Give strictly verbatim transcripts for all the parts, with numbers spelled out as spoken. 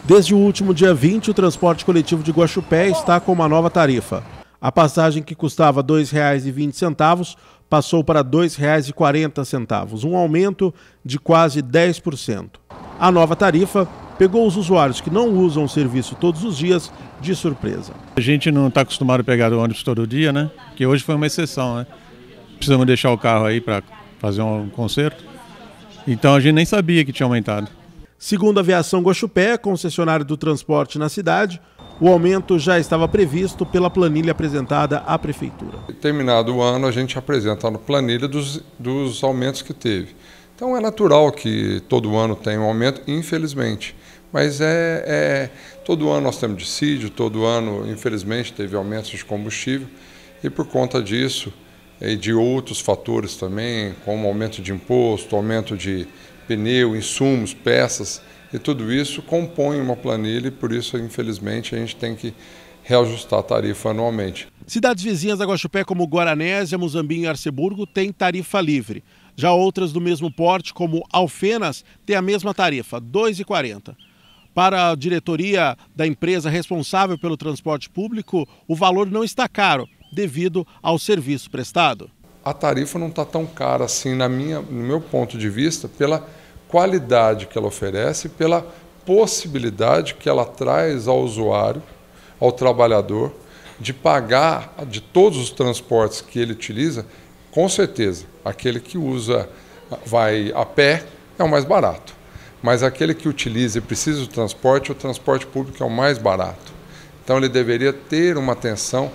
Desde o último dia vinte, o transporte coletivo de Guaxupé está com uma nova tarifa. A passagem, que custava dois reais e vinte centavos, passou para dois reais e quarenta centavos, um aumento de quase dez por cento. A nova tarifa pegou os usuários que não usam o serviço todos os dias de surpresa. A gente não está acostumado a pegar o ônibus todo dia, né? Que hoje foi uma exceção, né? Precisamos deixar o carro aí para fazer um concerto. Então a gente nem sabia que tinha aumentado. Segundo a Aviação Guaxupé, concessionária do transporte na cidade, o aumento já estava previsto pela planilha apresentada à Prefeitura. Terminado o ano, a gente apresenta a planilha dos, dos aumentos que teve. Então é natural que todo ano tenha um aumento, infelizmente. Mas é, é todo ano nós temos dissídio, todo ano, infelizmente, teve aumentos de combustível. E por conta disso, e de outros fatores também, como aumento de imposto, aumento de pneu, insumos, peças, e tudo isso compõe uma planilha e por isso, infelizmente, a gente tem que reajustar a tarifa anualmente. Cidades vizinhas da Guaxupé, como Guaranésia, Muzambinho e Arceburgo, têm tarifa livre. Já outras do mesmo porte, como Alfenas, têm a mesma tarifa, dois reais e quarenta centavos. Para a diretoria da empresa responsável pelo transporte público, o valor não está caro, devido ao serviço prestado. A tarifa não está tão cara assim, na minha, no meu ponto de vista, pela qualidade que ela oferece, pela possibilidade que ela traz ao usuário, ao trabalhador, de pagar de todos os transportes que ele utiliza. Com certeza, aquele que usa, vai a pé, é o mais barato. Mas aquele que utiliza e precisa do transporte, o transporte público é o mais barato. Então ele deveria ter uma atenção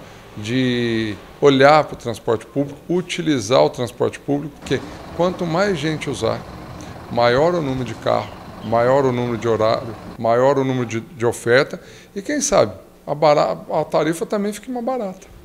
de olhar para o transporte público, utilizar o transporte público, porque quanto mais gente usar, maior o número de carro, maior o número de horário, maior o número de, de oferta e quem sabe a, barata, a tarifa também fica mais barata.